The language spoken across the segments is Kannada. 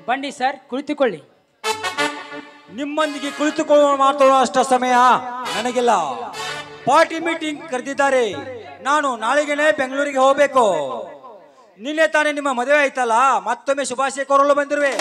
ಬನ್ನಿ ಸರ್, ಕುಳಿತುಕೊಳ್ಳಿ. ನಿಮ್ಮೊಂದಿಗೆ ಕುಳಿತುಕೊಳ್ಳುವ ಮಾತಾಡುವ ಅಷ್ಟ ಸಮಯ ನನಗಿಲ್ಲ. ಪಾರ್ಟಿ ಮೀಟಿಂಗ್ ಕರೆದಿದ್ದಾರೆ. ನಾನು ನಾಳೆಗೇನೆ ಬೆಂಗಳೂರಿಗೆ ಹೋಗ್ಬೇಕು. ನಿನ್ನೆ ತಾನೇ ನಿಮ್ಮ ಮದುವೆ ಆಯ್ತಲ್ಲ, ಮತ್ತೊಮ್ಮೆ ಶುಭಾಶಯ ಕೋರಲು ಬಂದಿರುವೆ.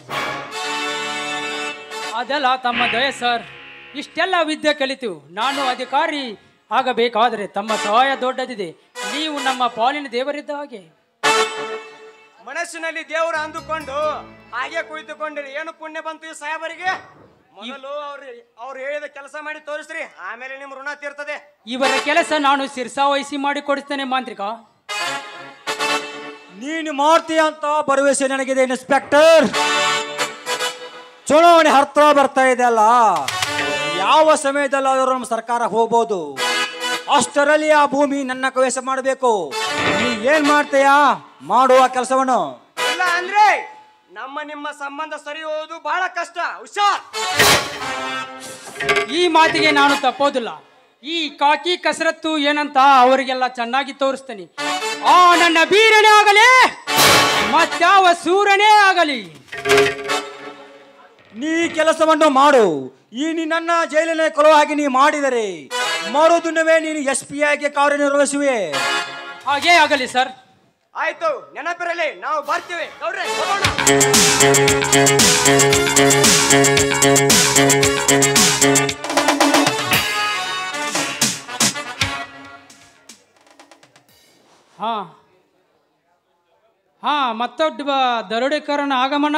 ಅದೆಲ್ಲ ತಮ್ಮ ದಯ ಸರ್. ಇಷ್ಟೆಲ್ಲ ವಿದ್ಯೆ ಕಲಿತು ನಾನು ಅಧಿಕಾರಿ ಆಗಬೇಕಾದರೆ ತಮ್ಮ ಸಹಾಯ ದೊಡ್ಡದಿದೆ. ನೀವು ನಮ್ಮ ಪಾಲಿನ ದೇವರಿದ್ದ ಹಾಗೆ. ಮನಸ್ಸಿನಲ್ಲಿ ದೇವರು ಅಂದುಕೊಂಡು ಹಾಗೆ ಕುಳಿತುಕೊಂಡ್ರಿ. ಏನು ಪುಣ್ಯ ಬಂತು ಈ ಸಾಹೇಬರಿಗೆ? ಮೊದಲು ಅವ್ರು ಹೇಳಿದ ಕೆಲಸ ಮಾಡಿ ತೋರಿಸ್ರಿ, ಆಮೇಲೆ ನಿಮ್ ಋಣ ತೀರ್ತದೆ. ಇವರ ಕೆಲಸ ನಾನು ಶಿರ್ಸಾವಹಿಸಿ ಮಾಡಿಕೊಡಿಸ್ತೇನೆ ಮಾಂತ್ರಿಕ. ನೀನು ಮಾಡ್ತೀಯ ಅಂತ ಭರವಸೆ ನನಗಿದೆ ಇನ್ಸ್ಪೆಕ್ಟರ್. ಚುನಾವಣೆ ಹತ್ರ ಬರ್ತಾ ಇದೆ ಅಲ್ಲ, ಯಾವ ಸಮಯದಲ್ಲಾದರೂ ನಮ್ಮ ಸರ್ಕಾರ ಹೋಗ್ಬೋದು. ಅಷ್ಟರಲ್ಲಿ ಆ ಭೂಮಿ ನನ್ನ ಕೈವಶ ಮಾಡಬೇಕು. ನೀ ಏನ್ ಮಾಡ್ತೀಯಾ ಮಾಡುವ ಕೆಲಸವನ್ನು. ಇಲ್ಲ ಅಂದ್ರೆ ನಮ್ಮ ನಿಮ್ಮ ಸಂಬಂಧ ಸರಿ ಹೋಗುವುದು ಬಹಳ ಕಷ್ಟ. ಹುಷಾರ್. ಈ ಮಾತಿಗೆ ನಾನು ತಪ್ಪೋದಿಲ್ಲ. ಈ ಕಾಕಿ ಕಸರತ್ತು ಏನಂತ ಅವರಿಗೆಲ್ಲ ಚೆನ್ನಾಗಿ ತೋರಿಸ್ತೇನೆ. ಆ ನನ್ನ ಬೀರನೇ ಆಗಲಿ ಮತ್ಯಾವ ಸೂರನೇ ಆಗಲಿ, ನೀ ಕೆಲಸವನ್ನು ಮಾಡು. ಈ ನಿನ್ನ ಜೈಲಿನ ಕೊಲುವ ಹಾಗೆ ನೀ ಮಾಡಿದರೆ ಮರುದಿನವೇ ನೀನು SP ಆಗಿ ಕಾರ್ಯನಿರ್ವಹಿಸುವೆ. ಹಾಗೇ ಆಗಲಿ ಸರ್. ಆಯ್ತು, ನೆನಪಿರಲಿ, ನಾವು ಬರ್ತೀವಿ. ಗೌಡ್ರೆ, ಹೋಗೋಣ. ಮತ್ತೊಬ್ಬ ದರೋಡೆಕಾರನ ಆಗಮನ.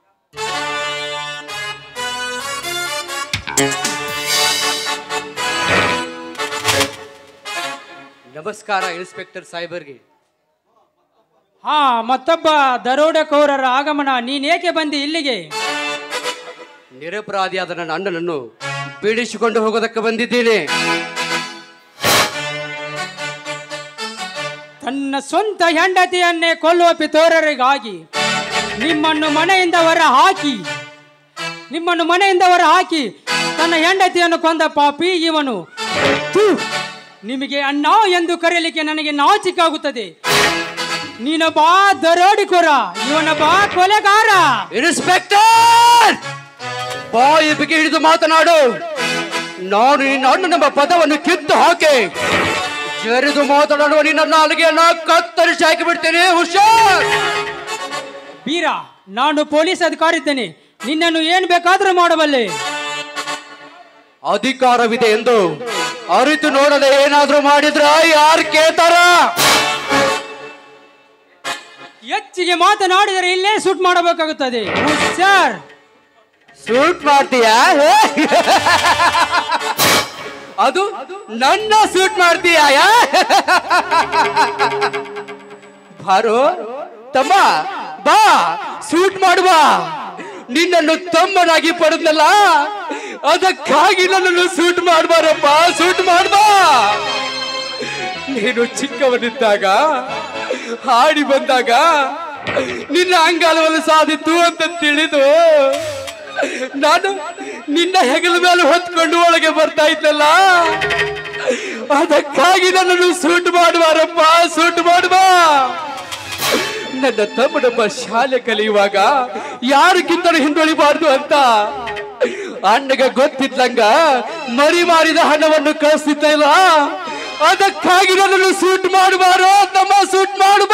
ನಮಸ್ಕಾರ ಇನ್ಸ್ಪೆಕ್ಟರ್ ಸಾಹೇಬರ್ಗೆ. ಮತ್ತೊಬ್ಬ ದರೋಡೆಕೋರರ ಆಗಮನ. ನೀನೇಕೆ ಬಂದಿ ಇಲ್ಲಿಗೆ? ನಿರಪರಾಧಿಯಾದ ನನ್ನ ಅಣ್ಣನನ್ನು ಪೀಡಿಸಿಕೊಂಡು ಹೋಗೋದಕ್ಕೆ ಬಂದಿದ್ದೇನೆ. ತನ್ನ ಸ್ವಂತ ಹೆಂಡತಿಯನ್ನೇ ಕೊಲ್ಲುವ ಪಿತೋರರಿಗಾಗಿ ನಿಮ್ಮನ್ನು ಮನೆಯಿಂದ ಹೊರ ಹಾಕಿ ತನ್ನ ಹೆಂಡತಿಯನ್ನು ಕೊಂದ ಪಾಪಿ ಇವನು. ನಿಮಗೆ ಅಣ್ಣ ಎಂದು ಕರೆಯಲಿಕ್ಕೆ ನನಗೆ ನಾಚಿಕಾಗುತ್ತದೆ. ನೀನೊಬ್ಬ ದರೋಡಿಕೋರ, ಇವನೊಬ್ಬ ಕೊಲೆಗಾರ. ಇನ್ಸ್ಪೆಕ್ಟರ್, ಬಾಯಿ ಬಿಗಿ ಹಿಡಿದು ಮಾತನಾಡು. ನಾನು ನಿನ್ನ ಅಣ್ಣನೆಂಬ ಪದವನ್ನು ಕಿತ್ತು ಹಾಕಿ ಜರಿದು ಮಾತನಾಡುವ ನಿನ್ನ ನಾಲಿಗೆಯನ್ನ ಕತ್ತರಿಸಿ ಹಾಕಿ ಬಿಡ್ತೇನೆ. ಹುಷಾರ್. ಬೀರ, ನಾನು ಪೊಲೀಸ್ ಅಧಿಕಾರಿ ಇದ್ದೇನೆ. ನಿನ್ನನ್ನು ಏನು ಬೇಕಾದರೂ ಮಾಡಬಲ್ಲೆ. ಅಧಿಕಾರವಿದೆ ಎಂದು ಅರಿತು ನೋಡದೆ ಏನಾದ್ರೂ ಮಾಡಿದ್ರ ಯಾರು ಕೇಳ್ತಾರ? ಹೆಚ್ಚಿಗೆ ಮಾತನಾಡಿದರೆ ಇಲ್ಲೇ ಶೂಟ್ ಮಾಡಬೇಕಾಗುತ್ತದೆ. ಸರ್, ಶೂಟ್ ಮಾಡ್ತೀಯಾ? ಅದು ನನ್ನ ಶೂಟ್ ಮಾಡ್ತೀಯಾ? ಬಾರೋ ತಮ್ಮ, ಬಾ ಶೂಟ್ ಮಾಡುವ. ನಿನ್ನನ್ನು ತಮ್ಮನಾಗಿ ಪಡೆದಲ್ಲ, ಅದಕ್ಕಾಗಿ ನನ್ನನ್ನು ಶೂಟ್ ಮಾಡ್ಬಾರಪ್ಪ, ಶೂಟ್ ಮಾಡ್ಬಾ. ನೀನು ಚಿಕ್ಕವನಿದ್ದಾಗ ಹಾಡಿ ಬಂದಾಗ ನಿನ್ನ ಅಂಗಾಲವನ್ನು ಸಾಧಿತು ಅಂತ ತಿಳಿದು ನಾನು ನಿನ್ನ ಹೆಗಲ ಮೇಲೆ ಹೊತ್ಕೊಂಡು ಒಳಗೆ ಬರ್ತಾ ಇದ್ದಲ್ಲ, ಅದಕ್ಕಾಗಿ ನನ್ನನ್ನು ಶೂಟ್ ಮಾಡುವಾರಪ್ಪ, ಶೂಟ್ ಮಾಡುವ. ನನ್ನ ತಮ್ಮನೊಬ್ಬ ಶಾಲೆ ಕಲಿಯುವಾಗ ಯಾರಿಗಿಂತಲೂ ಹಿಂದುಳಿಬಾರ್ದು ಅಂತ ಅಣ್ಣಗೆ ಗೊತ್ತಿದ್ದಂಗ ಮರಿ ಮಾರಿದ ಹಣವನ್ನು ಕಳಿಸ್ತಿದ್ದ. ಅದಕ್ಕಾಗಿ ನನ್ನನ್ನು ಶೂಟ್ ಮಾಡುವಾರೋ ತಮ್ಮ, ಶೂಟ್ ಮಾಡುವ.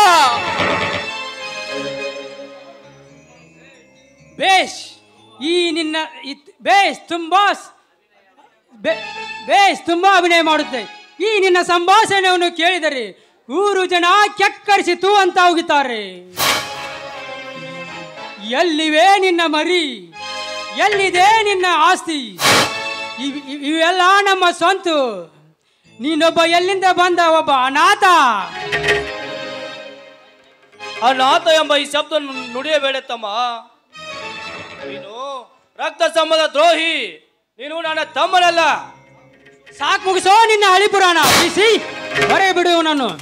ಬೇಷ್, ಈ ನಿನ್ನ ಬೇಷ್, ತುಂಬಾ ಅಭಿನಯ ಮಾಡುತ್ತೆ. ಈ ನಿನ್ನ ಸಂಭಾಷಣೆಯನ್ನು ಕೇಳಿದರೆ ಊರು ಜನ ಕೆಕ್ಕರಿಸಿತು ಅಂತ ಹೋಗುತ್ತಾರೆ. ಎಲ್ಲಿವೆ ನಿನ್ನ ಮರಿ, ಎಲ್ಲಿದೆ ನಿನ್ನ ಆಸ್ತಿ? ಇವೆಲ್ಲ ನಮ್ಮ ಸ್ವಂತ. ನೀನೊಬ್ಬ ಎಲ್ಲಿಂದ ಬಂದ ಒಬ್ಬ ಅನಾಥ. ಅನಾಥ ಎಂಬ ಈ ಶಬ್ದ ನುಡಿಯಬೇಡ ತಮ್ಮ. ನೀನು ರಕ್ತ ಸಂಬಂಧ ದ್ರೋಹಿ. ನೀನು ನನ್ನ ತಮ್ಮನಲ್ಲ. ಸಾಕು, ಮುಗಿಸೋ ನಿನ್ನ ಹಳಿ ಪುರಾಣ. ಬಿಸಿ ಬರೇ ಬಿಡು ನಾನು.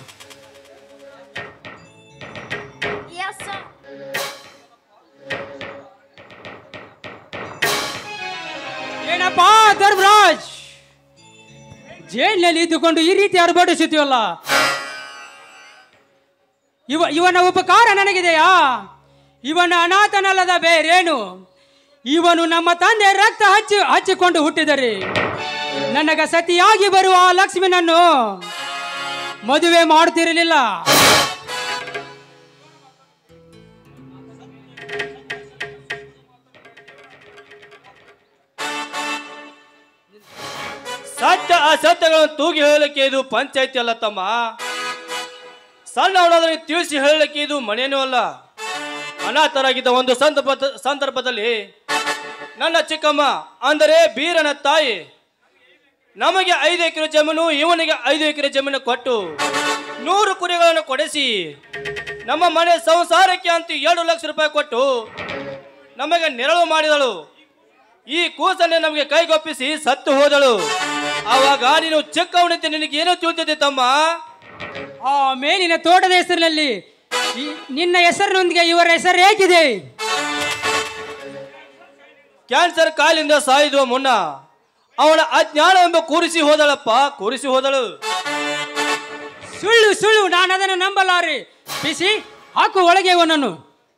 ಏನಪ್ಪಾ ಧರ್ಮರಾಜ್, ಜೈಲಿನಲ್ಲಿ ಇದ್ದುಕೊಂಡು ಈ ರೀತಿ ಅರ್ಭಟಿಸುತ್ತೀವಲ್ಲ. ಇವನ ಉಪಕಾರ ನನಗಿದೆಯಾ? ಇವನ ಅನಾಥನಲ್ಲದ ಬೇರೇನು. ಇವನು ನಮ್ಮ ತಂದೆ ರಕ್ತ ಹಚ್ಚಿಕೊಂಡು ಹುಟ್ಟಿದರೆ ನನಗ ಸತಿಯಾಗಿ ಬರುವ ಆ ಲಕ್ಷ್ಮಿನನ್ನು ಮದುವೆ ಮಾಡುತ್ತಿರಲಿಲ್ಲ. ಸತ್ಯ ಅಸತ್ಯಗಳನ್ನು ತೂಗಿ ಹೇಳಲಿಕ್ಕೆ ಇದು ಪಂಚಾಯತಿ ಅಲ್ಲ ತಮ್ಮ. ಸಣ್ಣ ಅವಳಾದ್ರೆ ತಿಳಿಸಿ ಹೇಳಲಿಕ್ಕೆ ಇದು ಮನೆಯೂ ಅಲ್ಲ. ಅನಾಥರಾಗಿದ್ದ ಒಂದು ಸಂದರ್ಭದಲ್ಲಿ ನನ್ನ ಚಿಕ್ಕಮ್ಮ ಅಂದರೆ ಬೀರನ ತಾಯಿ ನಮಗೆ 5 ಎಕರೆ ಜಮೀನು, ಇವನಿಗೆ 5 ಎಕರೆ ಜಮೀನು ಕೊಟ್ಟು 100 ಕುರಿಗಳನ್ನು ಕೊಡಿಸಿ ನಮ್ಮ ಮನೆ ಸಂಸಾರಕ್ಕೆ ಅಂತ 2 ಲಕ್ಷ ರೂಪಾಯಿ ಕೊಟ್ಟು ನಮಗೆ ನೆರಳು ಮಾಡಿದಳು. ಈ ಕೂಸನ್ನೇ ನಮಗೆ ಕೈಗೊಪ್ಪಿಸಿ ಸತ್ತು ಹೋದಳು. ಆವಾಗ ನೀನು ಚಿಕ್ಕವನಿದ್ದೆ, ನಿನಗೇನು ತಿಳಿದಿದೆ ತಮ್ಮ? ಆ ಮೇಲಿನ ತೋಟದ ಹೆಸರಿನಲ್ಲಿ ನಿನ್ನ ಹೆಸರಿನೊಂದಿಗೆ ಇವರ ಹೆಸರು ಹೇಗಿದೆ? ಕ್ಯಾನ್ಸರ್ ಕಾಯಿಲೆಯಿಂದ ಸಾಯುವ ಮುನ್ನ ಅವನ ಅಜ್ಞಾನವೆಂಬ ಕೂರಿಸಿ ಹೋದಳು. ಸುಳ್ಳು ಸುಳ್ಳು, ನಾನು ಅದನ್ನು ನಂಬಲಾರೆ. ಬಿಸಿ ಹಾಕು ಒಳಗೆ ಇವನನ್ನು.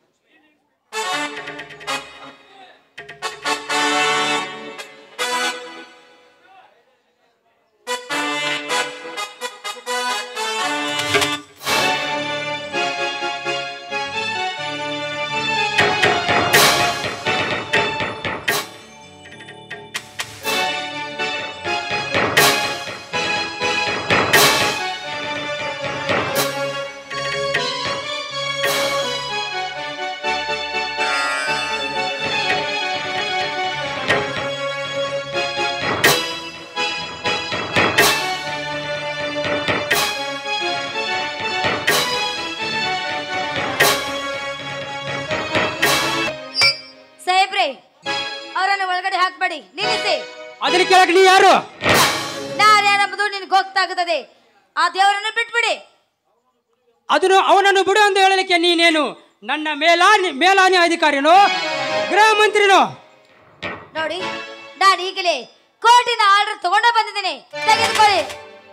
ಅವರನ್ನು ಒಳಗಡೆ ಹಾಕ್ಬೇಡಿ, ನಿಲ್ಲಿಸಿ. ಅದನ್ನ ಕೇಳಕ್ ನೀ ಯಾರು? ನಾರ್ಯಾರೆಂಬುದು ನಿನ್ಗೆ ಗೊತ್ತಾಗುತ್ತದೆ. ಆ ದೇವರನ್ನು ಬಿಟ್ಬಿಡಿ. ಅವನನ್ನು ಬಿಡು ಅಂತ ಹೇಳಲಿಕ್ಕೆ ನೀನೇನು ನನ್ನ ಮೇಲಾನಿ ಅಧಿಕಾರಿನೋ ಗೃಹ ಮಂತ್ರಿನೋ? ನೋಡಿ, ನಾನು ಈಗಲೇ ಕೋರ್ಟಿನ ಆರ್ಡರ್ ತಗೊಂಡ ಬಂದಿದ್ದೇನೆ, ತೆಗೆದುಕೊಳ್ಳಿ.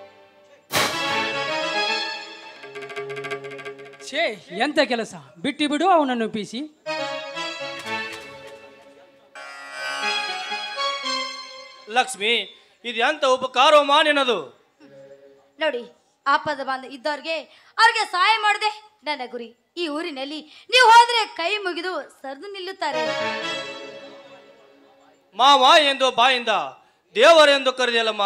ಛೇ, ಎಂತ ಕೆಲಸ! ಬಿಟ್ಟು ಬಿಡು ಅವನನ್ನು ಪೀಸಿ. ಲಕ್ಷ್ಮಿ, ಇದು ಎಂತ ಉಪಕಾರ ಮಾನಿನದು? ನೋಡಿ, ಆಪದ ಬಂದ ಅವ್ರಿಗೆ ಸಹಾಯ ಮಾಡದೆ ನನ್ನ ಗುರಿ. ಈ ಊರಿನಲ್ಲಿ ನೀವು ಹೋದ್ರೆ ಕೈ ಮುಗಿದು ಸರಿದು ನಿಲ್ಲುತ್ತಾರೆ. ಮಾವ ಎಂದು ಬಾಯಿಂದ ದೇವರೆಂದು ಕರೆದಿಲ್ಲಮ್ಮ.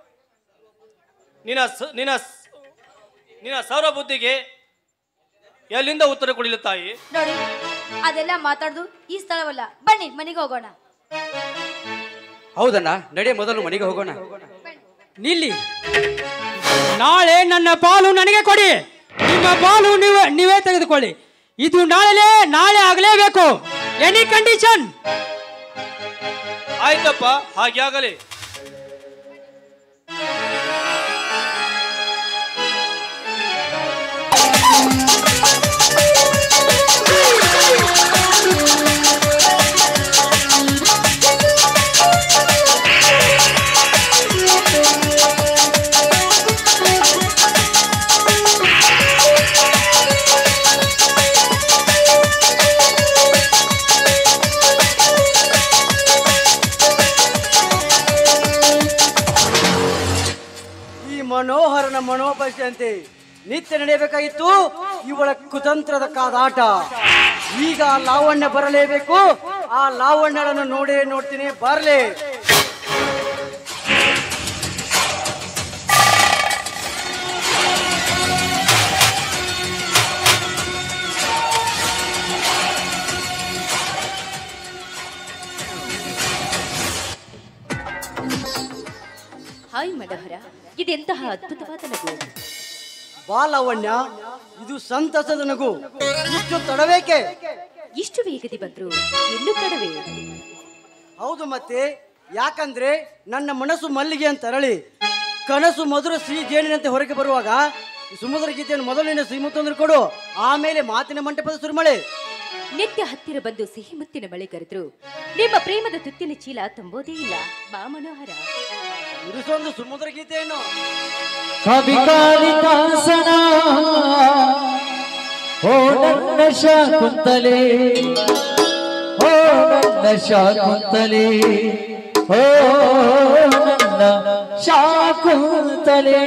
ನಿನ್ನ ಸೌರ ಬುದ್ಧಿಗೆ ಎಲ್ಲಿಂದ ಉತ್ತರ ಕೊಡಲಿಲ್ಲ ತಾಯಿ? ನೋಡಿ, ಅದೆಲ್ಲ ಮಾತಾಡುದು ಈ ಸ್ಥಳವಲ್ಲ. ಬನ್ನಿ, ಮನೆಗೆ ಹೋಗೋಣ. ಹೌದಣ್ಣ, ನಡೆ, ಮೊದಲು ಮನೆಗೆ ಹೋಗೋಣ. ನಿಲ್ಲಿ. ನಾಳೆ ನನ್ನ ಪಾಲು ನನಗೆ ಕೊಡಿ, ನಿಮ್ಮ ಪಾಲು ನೀವೇ ತೆಗೆದುಕೊಳ್ಳಿ. ಇದು ನಾಳೆ ಆಗಲೇಬೇಕು. Any condition? ಆಯ್ತಪ್ಪ, ಹಾಗೆ ಆಗಲಿ. ಮನೋಹರನ ಮನೋಪಶಂತೆ ನಿತ್ಯ ನಡೆಯಬೇಕಾಗಿತ್ತು ಇವಳ ಕುತಂತ್ರದ ಕಾದಾಟ. ಈಗ ಲಾವಣ್ಯ ಬರಲೇಬೇಕು. ಆ ಲಾವಣ್ಯಗಳನ್ನು ನೋಡ್ತೀನಿ, ಬರಲೇ. ಹಾಯ್ ಮನೋಹರ, ಇದೆಂತಹ ಅದ್ಭುತವಾದ ನಗು. ಬಾ ಲಾವಣ್ಯ, ಇದು ಸಂತಸದ ನಗು. ಇಷ್ಟು ತಡವೇಕೆ? ಇಷ್ಟು ವೇಗದಿ ಬಂದ್ರು ಇನ್ನೂ ತಡವೇ? ಹೌದು ಮತ್ತೆ, ಯಾಕಂದ್ರೆ ನನ್ನ ಮನಸ್ಸು ಮಲ್ಲಿಗೆ ಅಂತ ಅರಳಿ ಕನಸು ಮಧುರ ಸಿಹಿ ಜೇನಿನಂತೆ ಹೊರಗೆ ಬರುವಾಗ ಸುಮಧುರ ಗೀತೆಯನ್ನು ಮೊದಲಿನ ಶ್ರೀಮಂತಂದ್ರೆ ಕೊಡು, ಆಮೇಲೆ ಮಾತಿನ ಮಂಟಪದ ಸುರಿಮಳೆ. ನಿತ್ಯ ಹತ್ತಿರ ಬಂದು ಸಿಹಿ ಮುತ್ತಿನ ಮಳೆ ಕರೆದ್ರು ನಿಮ್ಮ ಪ್ರೇಮದ ತುತ್ತಿನ ಚೀಲ ತುಂಬೋದೇ ಇಲ್ಲ. ಬಾ ಮನೋಹರ, ಇರಿಸೊಂದು ಸುಮಧುರ ಗೀತೆಯನ್ನು. ಕವಿ ಕಾಳಿದಾಸನ ಓ ನನ್ನ ಶಾಕುಂತಲೆ ಓ ನನ್ನ ಶಾಕುಂತಲೆ ಓ ನನ್ನ ಶಾಕುಂತಲೆ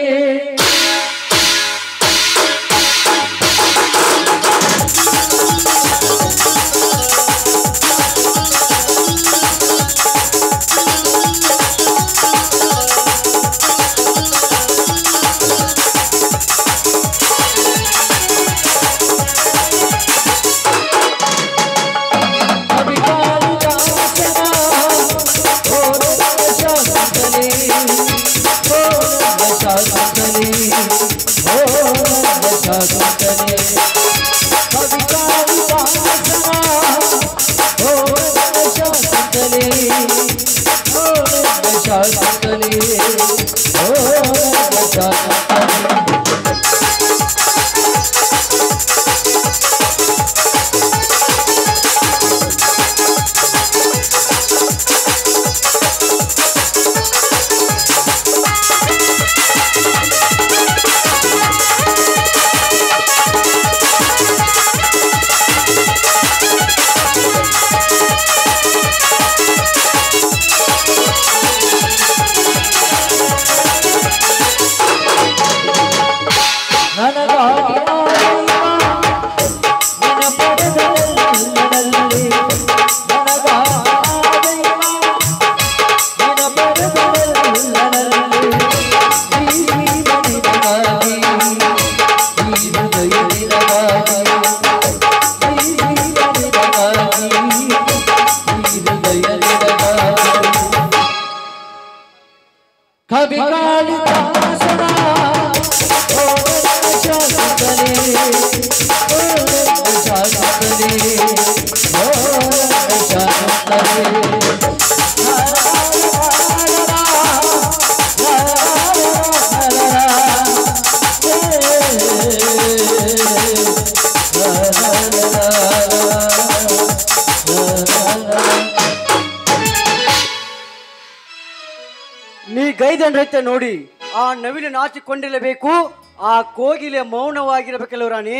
ನೀ ಗೈದಂಡ್ರೈತೆ ನೋಡಿ, ಆ ನವಿಲು ನಾಚಿಕೊಂಡಿರಬೇಕು, ಆ ಕೋಗಿಲೆ ಮೌನವಾಗಿರಬೇಕಲ್ಲ ರಾಣಿ.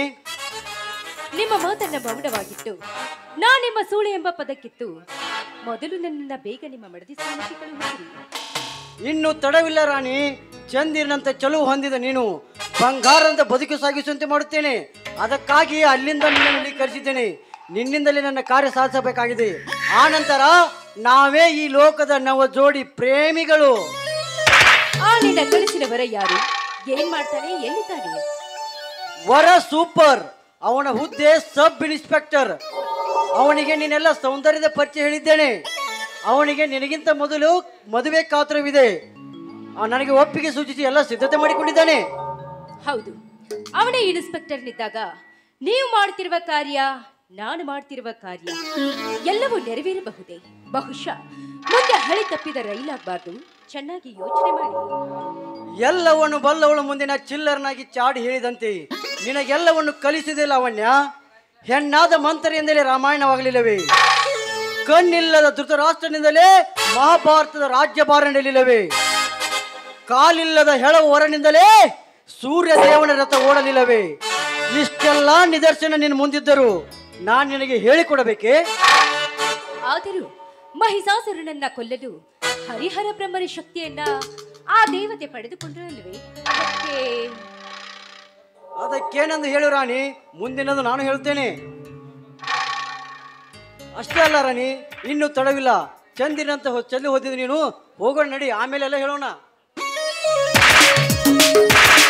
ನಿಮ್ಮ ಮಾತನ್ನ ಮೌನವಾಗಿತ್ತು, ನಾ ನಿಮ್ಮ ಸೂಳೆ ಎಂಬ ಪದಕ್ಕಿತ್ತು. ಮೊದಲು ನನ್ನನ್ನ ಬೇಗ ನಿಮ್ಮ ಮಡದಿ ಸ್ಥಾನಕ್ಕೆ ಕಳುಹಿಸಿರಿ. ಇನ್ನು ತಡವಿಲ್ಲ ರಾಣಿ. ಚಂದಿರನಂತೆ ಚಲುವು ಹೊಂದಿದ ನೀನು ಬಂಗಾರಂತ ಬದುಕು ಸಾಗಿಸುವಂತೆ ಮಾಡುತ್ತೇನೆ. ಅದಕ್ಕಾಗಿ ಅಲ್ಲಿಂದ ನಿನ್ನನ್ನು ಕರೆಸಿದ್ದೇನೆ. ನಿನ್ನಿಂದಲೇ ನನ್ನ ಕಾರ್ಯ ಸಾಧಿಸಬೇಕಾಗಿದೆ. ಆ ನಂತರ ನಾವೇ ಈ ಲೋಕದ ನವ ಜೋಡಿ ಪ್ರೇಮಿಗಳು. ಆ ನಿನ್ನ ಕಳಿಸಿದ ವರ ಯಾರು? ಏನ್ ಮಾಡ್ತಾನೆ? ಎಲ್ಲಿದ್ದಾನೆ? ವರ ಸೂಪರ್. ಅವನ ಹುದ್ದೆ ಸಬ್ ಇನ್ಸ್ಪೆಕ್ಟರ್. ಅವನಿಗೆ ನೀನೆಲ್ಲ ಸೌಂದರ್ಯದ ಪರಿಚಯ ಹೇಳಿದ್ದೇನೆ. ಅವನಿಗೆ ನಿನಗಿಂತ ಮೊದಲು ಮದುವೆ ಕಾತರವಿದೆ. ನನಗೆ ಒಪ್ಪಿಗೆ ಸೂಚಿಸಿ ಎಲ್ಲ ಸಿದ್ಧತೆ ಮಾಡಿಕೊಂಡಿದ್ದಾನೆ. ಹೌದು, ಅವನೇ ಇನ್ಸ್ಪೆಕ್ಟರ್ನಿದ್ದಾಗ ನೀವು ಮಾಡ್ತಿರುವ ಕಾರ್ಯ, ನಾನು ಮಾಡ್ತಿರುವ ಕಾರ್ಯ ಎಲ್ಲವೂ ನೆರವೇರಬಹುದೇ? ಬಹುಶಃ ಮುಂದೆ ಹಳಿ ತಪ್ಪಿದ ರೈಲಾಗಬಾರ್ದು. ಚೆನ್ನಾಗಿ ಯೋಚನೆ ಮಾಡಿ. ಎಲ್ಲವನ್ನು ಬಲ್ಲವಳು ಮುಂದಿನ ಚಿಲ್ಲರ್ನಾಗಿ ಚಾಡಿ ಹೇಳಿದಂತೆ ನಿನಗೆಲ್ಲವನ್ನು ಕಲಿಸಿದೆ ಲಾವಣ್ಯ. ಹೆಣ್ಣಾದ ಮಂತ್ರಿಯಿಂದಲೇ ರಾಮಾಯಣವಾಗಲಿಲ್ಲವೇ? ಕಣ್ಣಿಲ್ಲದ ಧೃತರಾಷ್ಟ್ರನಿಂದಲೇ ಮಹಾಭಾರತದ ರಾಜ್ಯಭಾರ ನಡೆಯಲಿಲ್ಲವೇ? ಕಾಲಿಲ್ಲದ ಹೆಳವು ಹೊರನಿಂದಲೇ ಸೂರ್ಯ ದೇವನ ರಥ ಓಡಲಿಲ್ಲವೇ? ಇಷ್ಟೆಲ್ಲ ನಿದರ್ಶನ ನಿನ್ನ ಮುಂದಿದ್ದರು ನಾನು ನಿನಗೆ ಹೇಳಿಕೊಡಬೇಕೆ? ಆದರೂ ಮಹಿಷಾಸುರನನ್ನ ಕೊಲ್ಲಲು ಹರಿಹರ ಬ್ರಹ್ಮನ ಶಕ್ತಿಯನ್ನ ಆ ದೇವತೆ ಪಡೆದುಕೊಂಡರಲ್ವೇ? ಅದಕ್ಕೇನೆಂದು ಹೇಳು ರಾಣಿ, ಮುಂದಿನದು ನಾನು ಹೇಳ್ತೇನೆ. ಅಷ್ಟೇ ಅಲ್ಲ ರಾಣಿ, ಇನ್ನು ತಡವಿಲ್ಲ. ಚಂದಿರಂತ ಚೆಲ್ಲಿ ಹೋದಿದ್ದು ನೀನು. ಹೋಗೋಣ ನಡಿ, ಆಮೇಲೆಲ್ಲ ಹೇಳೋಣ.